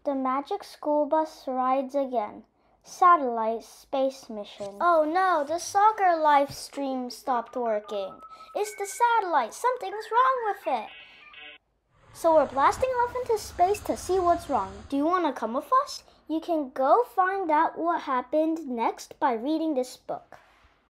The magic school bus rides again. Satellite space mission. Oh no, the soccer live stream stopped working. It's the satellite. Something's wrong with it. So we're blasting off into space to see what's wrong. Do you want to come with us? You can go find out what happened next by reading this book.